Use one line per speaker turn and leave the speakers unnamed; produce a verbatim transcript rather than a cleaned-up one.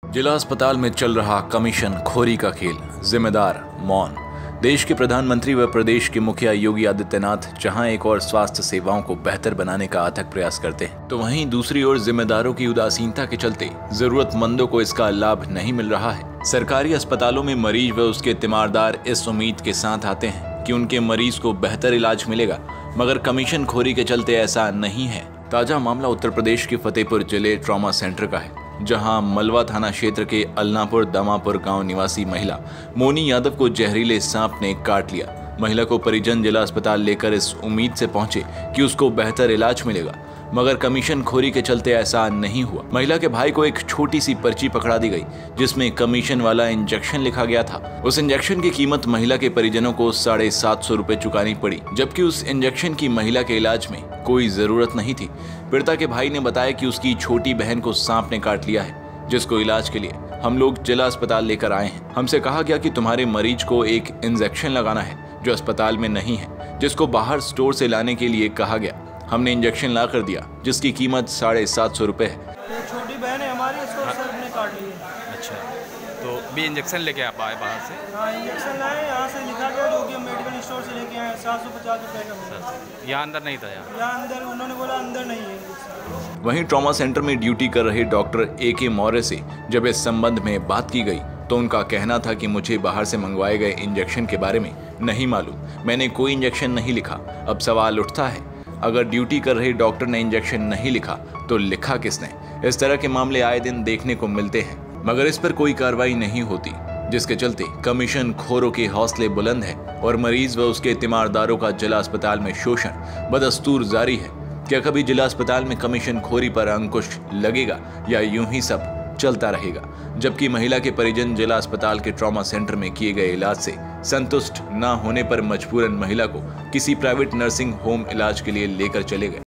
जिला अस्पताल में चल रहा कमीशन खोरी का खेल, जिम्मेदार मौन। देश के प्रधानमंत्री व प्रदेश के मुखिया योगी आदित्यनाथ जहां एक और स्वास्थ्य सेवाओं को बेहतर बनाने का अथक प्रयास करते हैं, तो वहीं दूसरी ओर जिम्मेदारों की उदासीनता के चलते जरूरतमंदों को इसका लाभ नहीं मिल रहा है। सरकारी अस्पतालों में मरीज व उसके तीमारदार इस उम्मीद के साथ आते हैं कि उनके मरीज को बेहतर इलाज मिलेगा, मगर कमीशन खोरी के चलते ऐसा नहीं है। ताजा मामला उत्तर प्रदेश के फतेहपुर जिले ट्रॉमा सेंटर का है, जहां मलवा थाना क्षेत्र के अलनापुर दामापुर गांव निवासी महिला मोनी यादव को जहरीले सांप ने काट लिया। महिला को परिजन जिला अस्पताल लेकर इस उम्मीद से पहुंचे कि उसको बेहतर इलाज मिलेगा, मगर कमीशन खोरी के चलते ऐसा नहीं हुआ। महिला के भाई को एक छोटी सी पर्ची पकड़ा दी गई, जिसमें कमीशन वाला इंजेक्शन लिखा गया था। उस इंजेक्शन की कीमत महिला के परिजनों को साढ़े सात सौ रुपए चुकानी पड़ी, जबकि उस इंजेक्शन की महिला के इलाज में कोई जरूरत नहीं थी। पीड़िता के भाई ने बताया कि उसकी छोटी बहन को सांप ने काट लिया है, जिसको इलाज के लिए हम लोग जिला अस्पताल लेकर आए हैं। हमसे कहा गया कि तुम्हारे मरीज को एक इंजेक्शन लगाना है जो अस्पताल में नहीं है, जिसको बाहर स्टोर से लाने के लिए कहा गया। हमने इंजेक्शन ला कर दिया, जिसकी कीमत साढ़े सात सौ रुपए है।
छोटी बहन है हमारी, इसको
हाँ।
सर ने काट ली है।
अच्छा, तो भी इंजेक्शन लेके आप आए बाहर से?
हाँ, इंजेक्शन लाए, यहाँ से लिखा गया जो कि हम मेडिकल स्टोर से लेके आए, सात सौ पचास रुपये का मिला।
यहाँ अंदर नहीं था? यहाँ
यहाँ अंदर उन्होंने बोला अंदर नहीं है।
वहीं ट्रॉमा सेंटर में ड्यूटी कर रहे डॉक्टर ए के मौर्य से जब इस संबंध में बात की गई, तो उनका कहना था कि मुझे बाहर से मंगवाए गए इंजेक्शन के बारे में नहीं मालूम, मैंने कोई इंजेक्शन नहीं लिखा। अब सवाल उठता है, अगर ड्यूटी कर रहे डॉक्टर ने इंजेक्शन नहीं लिखा तो लिखा किसने? इस तरह के मामले आए दिन देखने को मिलते हैं, मगर इस पर कोई कार्रवाई नहीं होती, जिसके चलते कमीशन खोरों के हौसले बुलंद है और मरीज व उसके तीमारदारों का जिला अस्पताल में शोषण बदस्तूर जारी है। क्या कभी जिला अस्पताल में कमीशन खोरी पर अंकुश लगेगा या यूं ही सब चलता रहेगा, जबकि महिला के परिजन जिला अस्पताल के ट्रॉमा सेंटर में किए गए इलाज से संतुष्ट न होने पर मजबूरन महिला को किसी प्राइवेट नर्सिंग होम इलाज के लिए लेकर चले गए।